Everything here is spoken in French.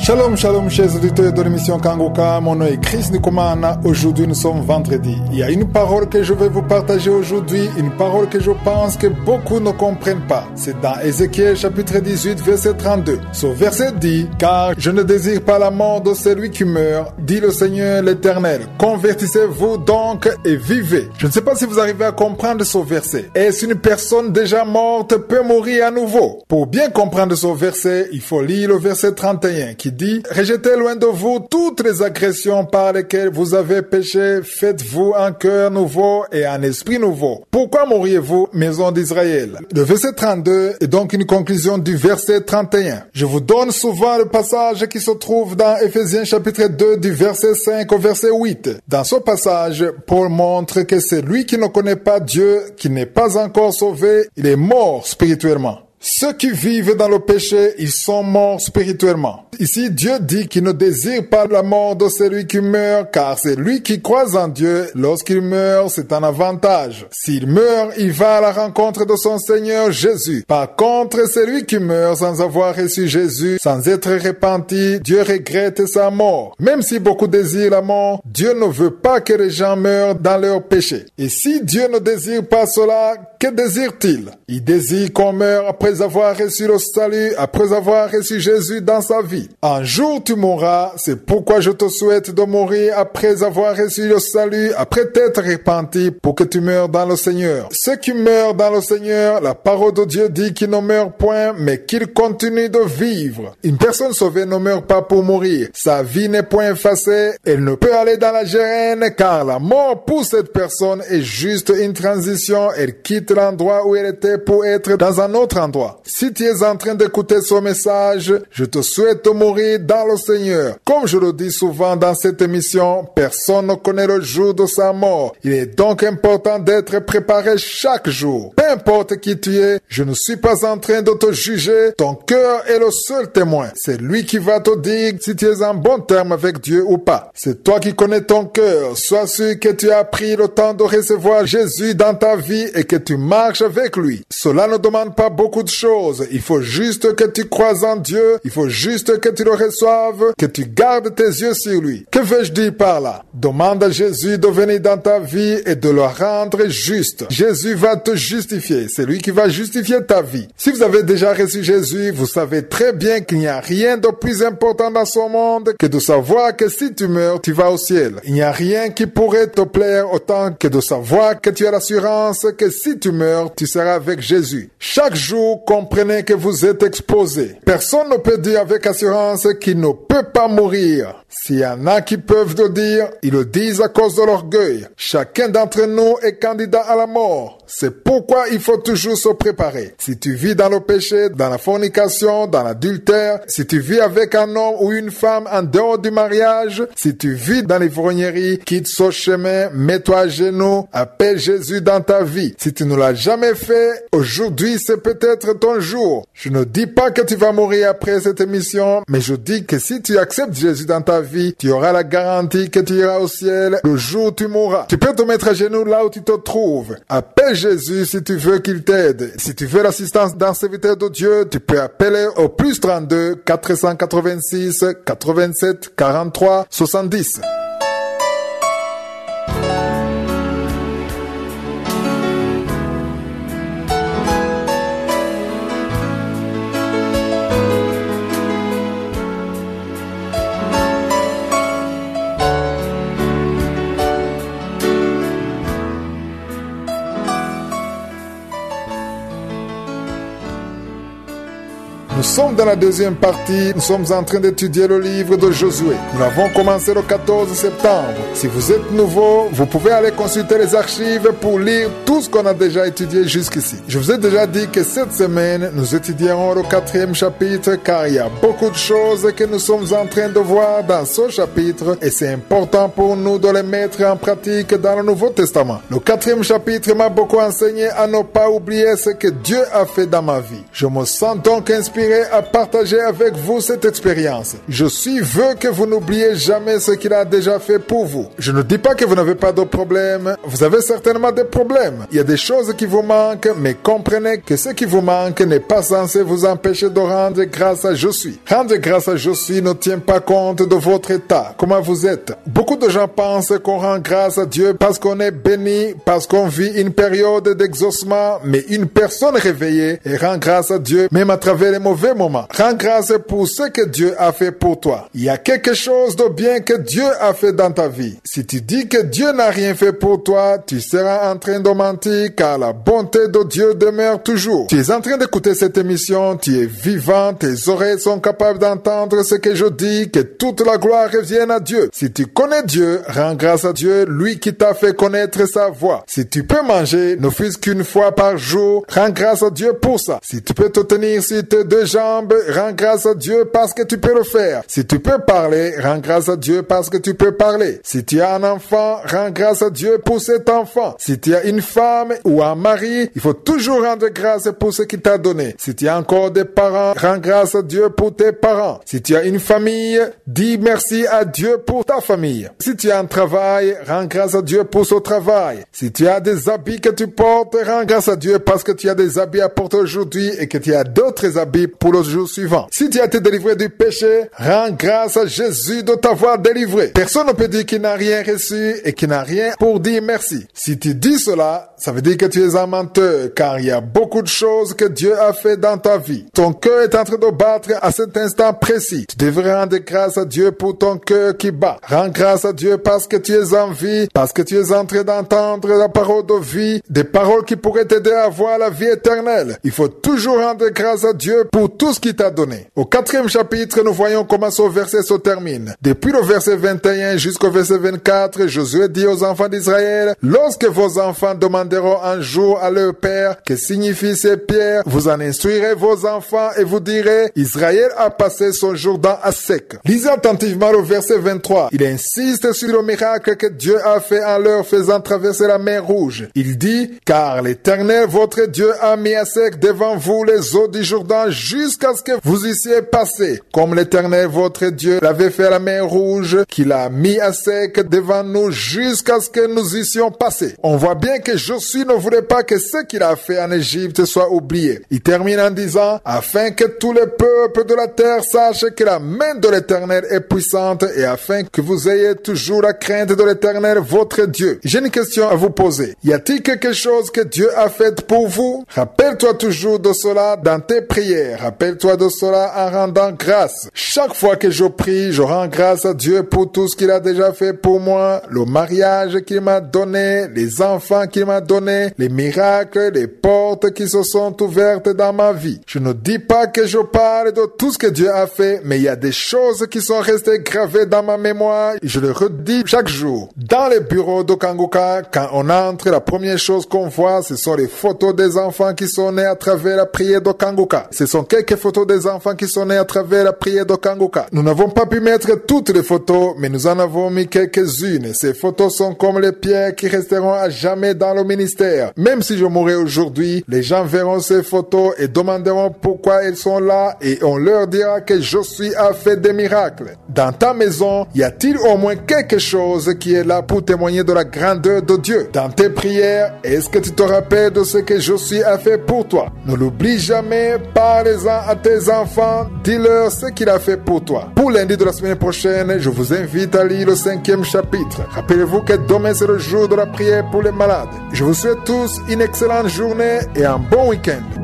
Shalom, shalom, chers auditeurs de l'émission Kangoka. Mon nom est Chris Nikomana. Aujourd'hui, nous sommes vendredi. Il y a une parole que je vais vous partager aujourd'hui, une parole que je pense que beaucoup ne comprennent pas. C'est dans Ézéchiel chapitre 18, verset 32. Ce verset dit, « Car je ne désire pas la mort de celui qui meurt, dit le Seigneur l'Éternel. Convertissez-vous donc et vivez. » Je ne sais pas si vous arrivez à comprendre ce verset. Est-ce une personne déjà morte peut mourir à nouveau? Pour bien comprendre ce verset, il faut lire le verset 31 qui dit « Rejetez loin de vous toutes les agressions par lesquelles vous avez péché, faites-vous un cœur nouveau et un esprit nouveau. Pourquoi mourriez-vous, maison d'Israël ?» Le verset 32 est donc une conclusion du verset 31. Je vous donne souvent le passage qui se trouve dans Éphésiens chapitre 2 du verset 5 au verset 8. Dans ce passage, Paul montre que celui qui ne connaît pas Dieu, qui n'est pas encore sauvé, il est mort spirituellement. Ceux qui vivent dans le péché, ils sont morts spirituellement. Ici, Dieu dit qu'il ne désire pas la mort de celui qui meurt, car c'est lui qui croit en Dieu. Lorsqu'il meurt, c'est un avantage. S'il meurt, il va à la rencontre de son Seigneur Jésus. Par contre, celui qui meurt sans avoir reçu Jésus, sans être repenti, Dieu regrette sa mort. Même si beaucoup désirent la mort, Dieu ne veut pas que les gens meurent dans leur péché. Et si Dieu ne désire pas cela, que désire-t-il? Il désire qu'on meure après avoir reçu le salut, après avoir reçu Jésus dans sa vie. Un jour tu mourras, c'est pourquoi je te souhaite de mourir après avoir reçu le salut, après t'être repenti pour que tu meurs dans le Seigneur. Ceux qui meurent dans le Seigneur, la parole de Dieu dit qu'ils ne meurent point, mais qu'ils continuent de vivre. Une personne sauvée ne meurt pas pour mourir. Sa vie n'est point effacée, elle ne peut aller dans la géhenne, car la mort pour cette personne est juste une transition, elle quitte l'endroit où elle était pour être dans un autre endroit. Si tu es en train d'écouter ce message, je te souhaite de mourir dans le Seigneur. Comme je le dis souvent dans cette émission, personne ne connaît le jour de sa mort. Il est donc important d'être préparé chaque jour. Peu importe qui tu es, je ne suis pas en train de te juger. Ton cœur est le seul témoin. C'est lui qui va te dire si tu es en bon terme avec Dieu ou pas. C'est toi qui connais ton cœur. Sois sûr que tu as pris le temps de recevoir Jésus dans ta vie et que tu marches avec lui. Cela ne demande pas beaucoup de choses. Il faut juste que tu croises en Dieu. Il faut juste que tu le reçoives, que tu gardes tes yeux sur lui. Que veux-je dire par là? Demande à Jésus de venir dans ta vie et de le rendre juste. Jésus va te justifier. C'est lui qui va justifier ta vie. Si vous avez déjà reçu Jésus, vous savez très bien qu'il n'y a rien de plus important dans ce monde que de savoir que si tu meurs, tu vas au ciel. Il n'y a rien qui pourrait te plaire autant que de savoir que tu as l'assurance que si tu meurs, tu seras avec Jésus. Chaque jour, comprenez que vous êtes exposé. Personne ne peut dire avec assurance qu'il ne peut pas mourir. S'il y en a qui peuvent le dire, ils le disent à cause de l'orgueil. Chacun d'entre nous est candidat à la mort. C'est pourquoi il faut toujours se préparer. Si tu vis dans le péché, dans la fornication, dans l'adultère, si tu vis avec un homme ou une femme en dehors du mariage, si tu vis dans l'ivrognerie, quitte ce chemin, mets-toi à genoux, appelle Jésus dans ta vie. Si tu ne l'as jamais fait, aujourd'hui c'est peut-être ton jour. Je ne dis pas que tu vas mourir après cette émission, mais je dis que si tu acceptes Jésus dans ta vie, tu auras la garantie que tu iras au ciel le jour où tu mourras. Tu peux te mettre à genoux là où tu te trouves. Appelle Jésus si tu veux qu'il t'aide. Si tu veux l'assistance d'un serviteur de Dieu, tu peux appeler au plus 32 486 87 43 70. Nous sommes dans la deuxième partie, nous sommes en train d'étudier le livre de Josué. Nous l'avons commencé le 14 septembre. Si vous êtes nouveau, vous pouvez aller consulter les archives pour lire tout ce qu'on a déjà étudié jusqu'ici. Je vous ai déjà dit que cette semaine, nous étudierons le 4e chapitre car il y a beaucoup de choses que nous sommes en train de voir dans ce chapitre et c'est important pour nous de les mettre en pratique dans le Nouveau Testament. Le 4e chapitre m'a beaucoup enseigné à ne pas oublier ce que Dieu a fait dans ma vie. Je me sens donc inspiré m'inspirer à partager avec vous cette expérience. Jésus veut que vous n'oubliez jamais ce qu'il a déjà fait pour vous. Je ne dis pas que vous n'avez pas de problème. Vous avez certainement des problèmes. Il y a des choses qui vous manquent, mais comprenez que ce qui vous manque n'est pas censé vous empêcher de rendre grâce à Jésus. Rendre grâce à Jésus ne tient pas compte de votre état, comment vous êtes. Beaucoup de gens pensent qu'on rend grâce à Dieu parce qu'on est béni, parce qu'on vit une période d'exaucement, mais une personne réveillée et rend grâce à Dieu même à travers les mauvais moments. Rends grâce pour ce que Dieu a fait pour toi. Il y a quelque chose de bien que Dieu a fait dans ta vie. Si tu dis que Dieu n'a rien fait pour toi, tu seras en train de mentir car la bonté de Dieu demeure toujours. Tu es en train d'écouter cette émission, tu es vivant, tes oreilles sont capables d'entendre ce que je dis, que toute la gloire revienne à Dieu. Si tu connais Dieu, rends grâce à Dieu, lui qui t'a fait connaître sa voix. Si tu peux manger, ne fût-ce qu'une fois par jour, rends grâce à Dieu pour ça. Si tu peux te tenir sur tes deux jambes, rends grâce à Dieu parce que tu peux le faire. Si tu peux parler, rends grâce à Dieu parce que tu peux parler. Si tu as un enfant, rends grâce à Dieu pour cet enfant. Si tu as une femme ou un mari, il faut toujours rendre grâce pour ce qu'il t'a donné. Si tu as encore des parents, rends grâce à Dieu pour tes parents. Si tu as une famille, dis merci à Dieu pour ta famille. Si tu as un travail, rends grâce à Dieu pour ce travail. Si tu as des habits que tu portes, rends grâce à Dieu parce que tu as des habits à porter aujourd'hui et que tu as d'autres habits pour le jour suivant. Si tu as été délivré du péché, rends grâce à Jésus de t'avoir délivré. Personne ne peut dire qu'il n'a rien reçu et qu'il n'a rien pour dire merci. Si tu dis cela, ça veut dire que tu es un menteur car il y a beaucoup de choses que Dieu a fait dans ta vie. Ton cœur est en train de battre à cet instant précis. Tu devrais rendre grâce à Dieu pour ton cœur qui bat. Rends grâce à Dieu parce que tu es en vie, parce que tu es en train d'entendre la parole de vie, des paroles qui pourraient t'aider à avoir la vie éternelle. Il faut toujours rendre grâce à Dieu pour tout ce qu'il t'a donné. Au 4e chapitre, nous voyons comment ce verset se termine. Depuis le verset 21 jusqu'au verset 24, Josué dit aux enfants d'Israël, lorsque vos enfants demanderont un jour à leur père que signifient ces pierres, vous en instruirez vos enfants et vous direz, Israël a passé son Jourdain à sec. Lisez attentivement le verset 23. Il insiste sur le miracle que Dieu a fait en leur faisant traverser la mer Rouge. Il dit, car l'Éternel votre Dieu a mis à sec devant vous les eaux du Jourdain jusqu'à ce que vous eussiez passé, comme l'Éternel votre Dieu l'avait fait à la mer Rouge, qu'il a mis à sec devant nous jusqu'à ce que nous eussions passé. On voit bien que Josué ne voulait pas que ce qu'il a fait en Égypte soit oublié. Il termine en disant, afin que tous les peuples de la terre sachent que la main de l'Éternel est puissante et afin que vous ayez toujours la crainte de l'Éternel votre Dieu. J'ai une question à vous poser. Y a-t-il quelque chose que Dieu a fait pour vous? Rappelle-toi toujours de cela dans tes prières. Rappelle-toi de cela en rendant grâce. Chaque fois que je prie, je rends grâce à Dieu pour tout ce qu'il a déjà fait pour moi, le mariage qu'il m'a donné, les enfants qu'il m'a donné, les miracles, les portes qui se sont ouvertes dans ma vie. Je ne dis pas que je parle de tout ce que Dieu a fait, mais il y a des choses qui sont restées gravées dans ma mémoire. Je le redis chaque jour. Dans les bureaux de Kanguka, quand on entre, la première chose qu'on voit, ce sont les photos des enfants qui sont nés à travers la prière de Kanguka. Ce sont quelques photos des enfants qui sont nés à travers la prière de Kanguka. Nous n'avons pas pu mettre toutes les photos, mais nous en avons mis quelques-unes. Ces photos sont comme les pierres qui resteront à jamais dans le ministère. Même si je mourrai aujourd'hui, les gens verront ces photos et demanderont pourquoi elles sont là et on leur dira que Josué a fait des miracles. Dans ta maison, y a-t-il au moins quelque chose qui est là pour témoigner de la grandeur de Dieu? Dans tes prières, est-ce que tu te rappelles de ce que Josué a fait pour toi? Ne l'oublie jamais, parlez-en à tes enfants, dis-leur ce qu'il a fait pour toi. Pour lundi de la semaine prochaine, je vous invite à lire le 5e chapitre. Rappelez-vous que demain c'est le jour de la prière pour les malades. Je vous souhaite tous une excellente journée et un bon week-end.